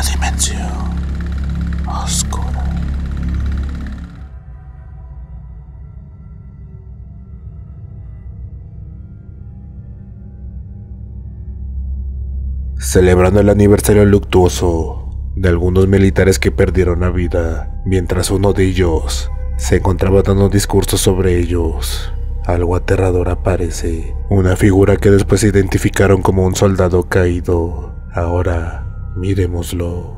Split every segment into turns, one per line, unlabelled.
una dimensión oscura. Celebrando el aniversario luctuoso de algunos militares que perdieron la vida, mientras uno de ellos se encontraba dando discursos sobre ellos, algo aterrador aparece, una figura que después identificaron como un soldado caído. Ahora, miremoslo.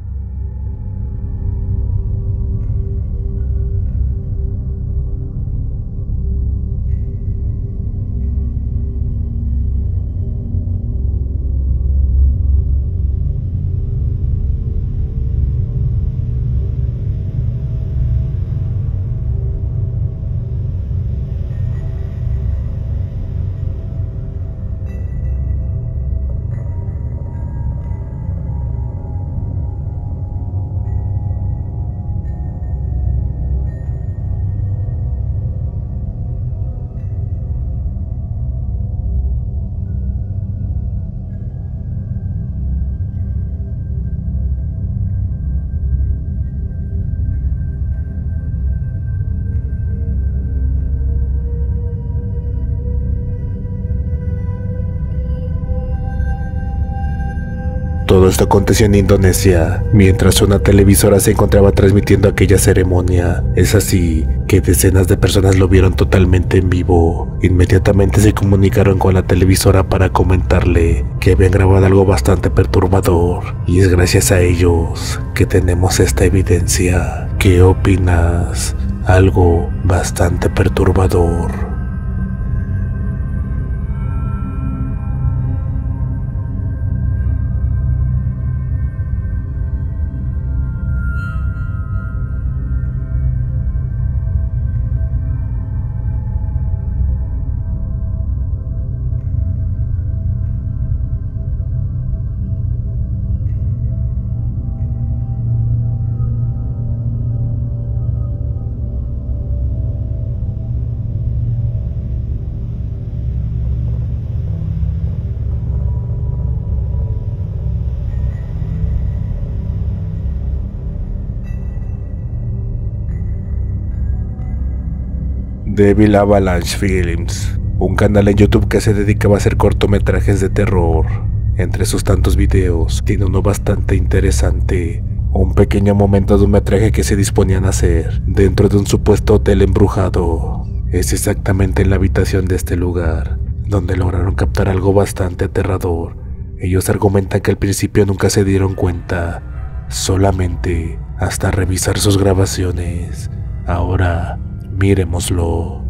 Todo esto aconteció en Indonesia, mientras una televisora se encontraba transmitiendo aquella ceremonia. Es así que decenas de personas lo vieron totalmente en vivo. Inmediatamente se comunicaron con la televisora para comentarle que habían grabado algo bastante perturbador, y es gracias a ellos que tenemos esta evidencia. ¿Qué opinas? Algo bastante perturbador. Devil Avalanche Films, un canal en YouTube que se dedicaba a hacer cortometrajes de terror. Entre sus tantos videos, tiene uno bastante interesante, un pequeño momento de un metraje que se disponían a hacer dentro de un supuesto hotel embrujado. Es exactamente en la habitación de este lugar, donde lograron captar algo bastante aterrador. Ellos argumentan que al principio nunca se dieron cuenta, solamente hasta revisar sus grabaciones. Ahora, miremoslo.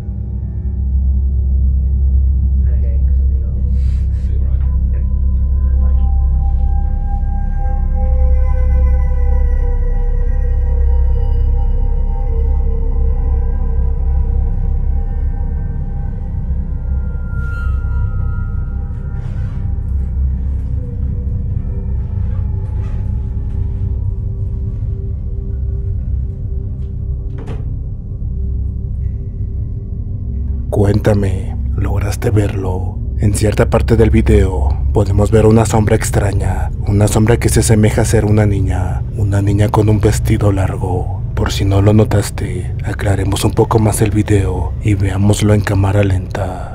Cuéntame, ¿lograste verlo? En cierta parte del video podemos ver una sombra extraña, una sombra que se asemeja a ser una niña con un vestido largo. Por si no lo notaste, aclaremos un poco más el video y veámoslo en cámara lenta.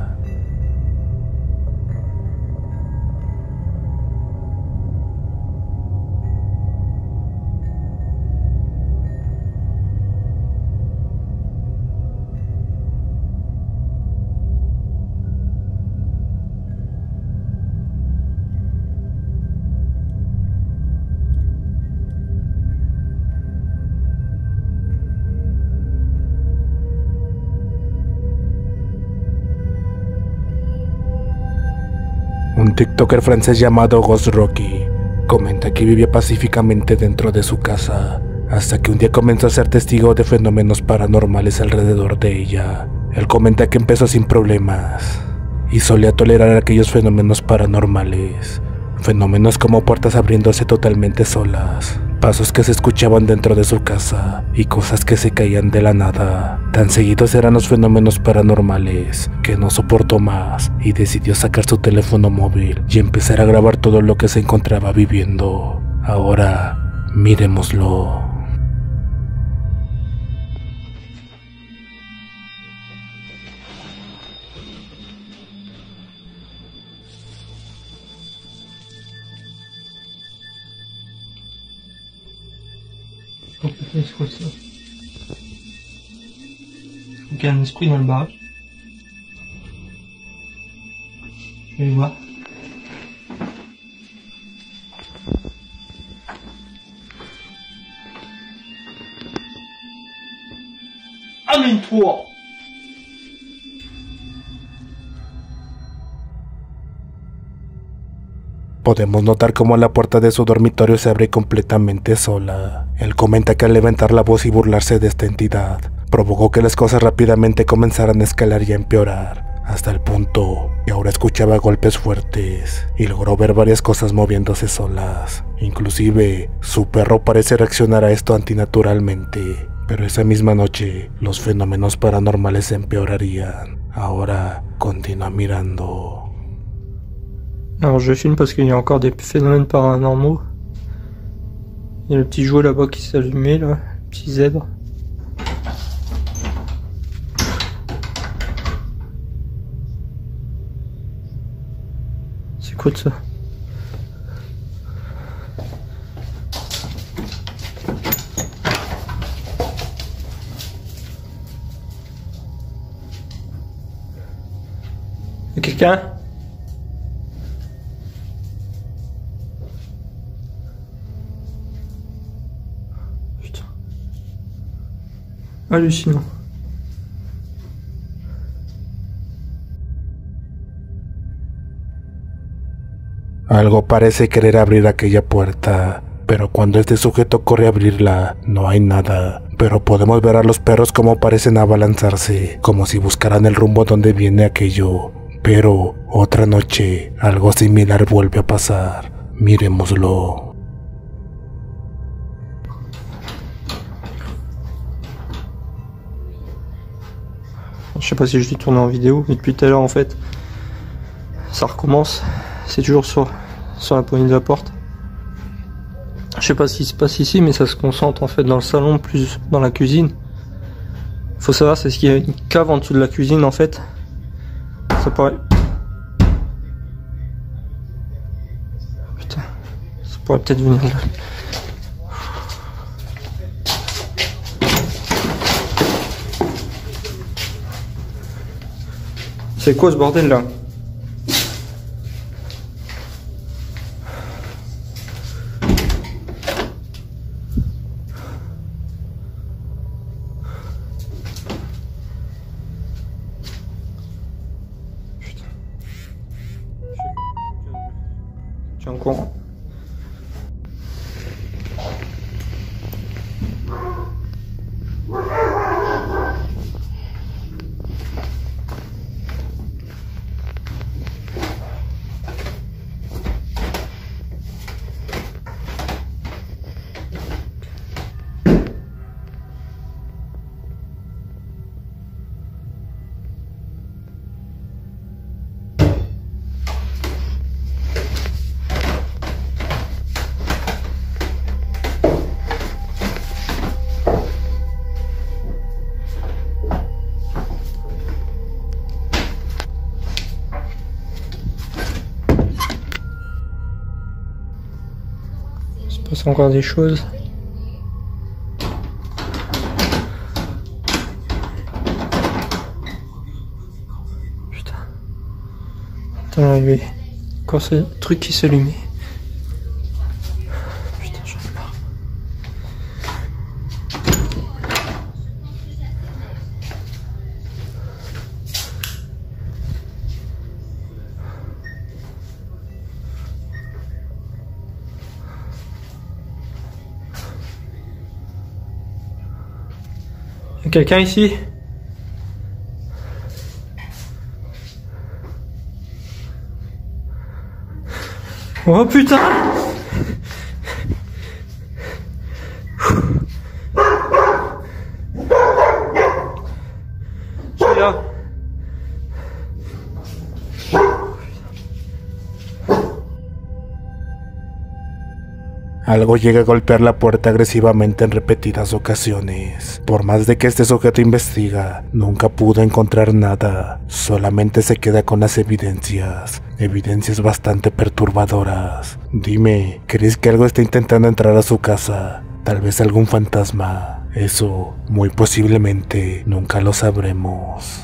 Un TikToker francés llamado Ghost Rocky comenta que vivía pacíficamente dentro de su casa, hasta que un día comenzó a ser testigo de fenómenos paranormales alrededor de ella. Él comenta que empezó sin problemas y solía tolerar aquellos fenómenos paranormales, fenómenos como puertas abriéndose totalmente solas, pasos que se escuchaban dentro de su casa y cosas que se caían de la nada. Tan seguidos eran los fenómenos paranormales que no soportó más y decidió sacar su teléfono móvil y empezar a grabar todo lo que se encontraba viviendo. Ahora, miremoslo.
Oh putain, c'est quoi ça? Il y a un esprit dans le barrage. Je vais aller voir. Amène-toi!
Podemos notar cómo la puerta de su dormitorio se abre completamente sola. Él comenta que al levantar la voz y burlarse de esta entidad, provocó que las cosas rápidamente comenzaran a escalar y a empeorar, hasta el punto que ahora escuchaba golpes fuertes y logró ver varias cosas moviéndose solas. Inclusive, su perro parece reaccionar a esto antinaturalmente, pero esa misma noche los fenómenos paranormales se empeorarían. Ahora continúa mirando.
Alors je filme parce qu'il y a encore des phénomènes paranormaux. Il y a le petit jouet là-bas qui s'est allumé, là, le petit zèbre. C'est quoi de ça? Y'a quelqu'un? Hallucinant.
Algo parece querer abrir aquella puerta, pero cuando este sujeto corre a abrirla, no hay nada. Pero podemos ver a los perros como parecen abalanzarse, como si buscaran el rumbo donde viene aquello. Pero otra noche, algo similar vuelve a pasar. Miremoslo.
Je sais pas si je l'ai tourné en vidéo, mais depuis tout à l'heure en fait, ça recommence. C'est toujours sur la poignée de la porte. Je sais pas ce qui se passe ici, mais ça se concentre en fait dans le salon, plus dans la cuisine. Faut savoir, c'est ce qu'il y a une cave en dessous de la cuisine en fait. Ça pourrait... Putain, ça pourrait peut-être venir là. C'est quoi ce bordel là? Putain. Tiens au courant. Il se passe encore des choses. Putain. Putain, il y avait encore ce truc qui s'allumait. Putain, j'en ai marre. Y'a quelqu'un ici? Oh putain! Je suis là.
algo llega a golpear la puerta agresivamente en repetidas ocasiones. Por más de que este sujeto investiga, nunca pudo encontrar nada, solamente se queda con las evidencias bastante perturbadoras. Dime, ¿crees que algo está intentando entrar a su casa? Tal vez algún fantasma. Eso, muy posiblemente, nunca lo sabremos.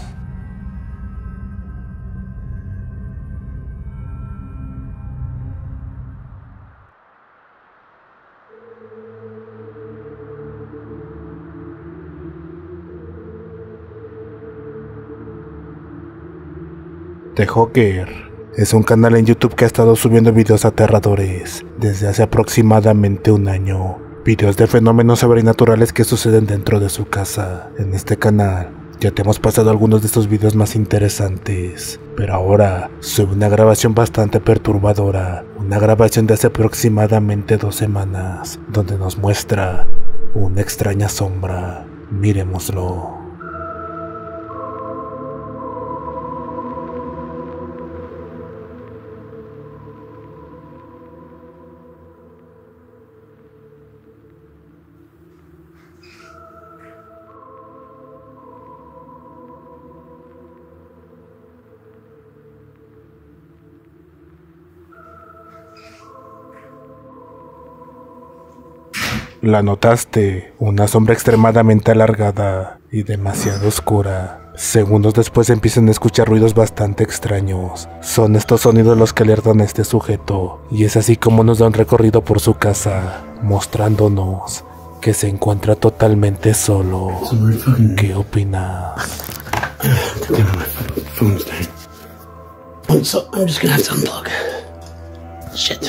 The Hawker es un canal en YouTube que ha estado subiendo videos aterradores desde hace aproximadamente un año. Videos de fenómenos sobrenaturales que suceden dentro de su casa. En este canal ya te hemos pasado algunos de estos videos más interesantes, pero ahora sube una grabación bastante perturbadora. Una grabación de hace aproximadamente 2 semanas, donde nos muestra una extraña sombra. Miremoslo. La notaste, una sombra extremadamente alargada y demasiado oscura. Segundos después empiezan a escuchar ruidos bastante extraños. Son estos sonidos los que alertan a este sujeto, y es así como nos da un recorrido por su casa, mostrándonos que se encuentra totalmente solo. ¿Qué opinas?
I'm just gonna have to unplug. Shit.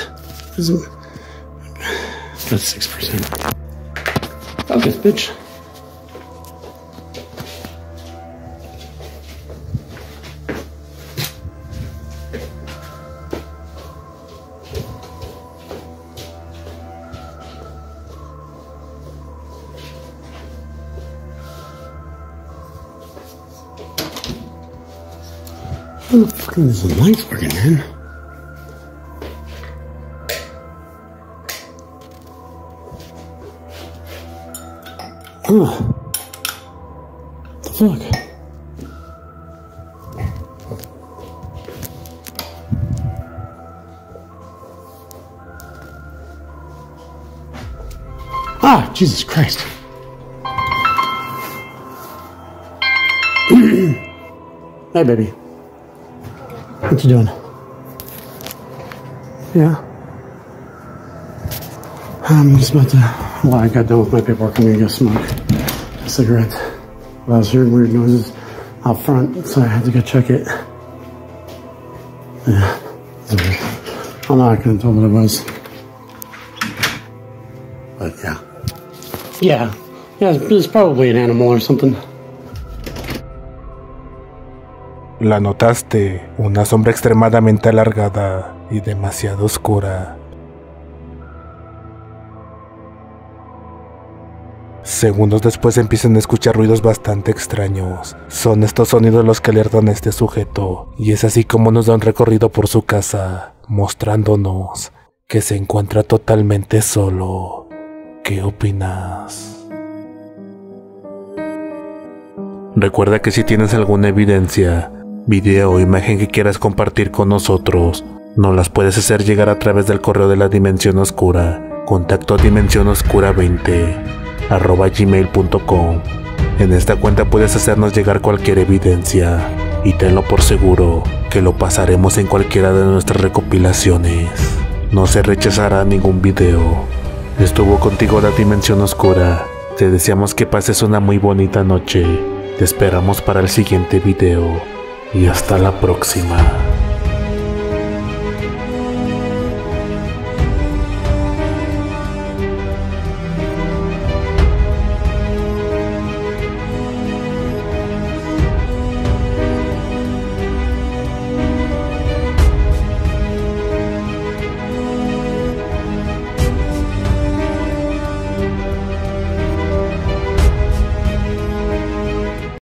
That's 6%. Focus, bitch. How the fuck is the lights working, man? What the fuck? Ah, Jesus Christ. Hey, baby. What you doing? Yeah. I'm just about to, well, I got done with my paperwork. I'm gonna go smoke a cigarette. But I was hearing weird noises out front, so I had to go check it. Yeah, it's weird. I'm not gonna tell what it was. But yeah. Yeah, it's probably an animal or something.
La notaste, una sombra extremadamente alargada y demasiado oscura. Segundos después empiezan a escuchar ruidos bastante extraños. Son estos sonidos los que alertan a este sujeto, y es así como nos da un recorrido por su casa, mostrándonos que se encuentra totalmente solo. ¿Qué opinas? Recuerda que si tienes alguna evidencia, video o imagen que quieras compartir con nosotros, nos las puedes hacer llegar a través del correo de la Dimensión Oscura, contacto dimensionoscura20@gmail.com. En esta cuenta puedes hacernos llegar cualquier evidencia, y tenlo por seguro que lo pasaremos en cualquiera de nuestras recopilaciones. No se rechazará ningún video. Estuvo contigo la Dimensión Oscura. Te deseamos que pases una muy bonita noche. Te esperamos para el siguiente video. Y hasta la próxima.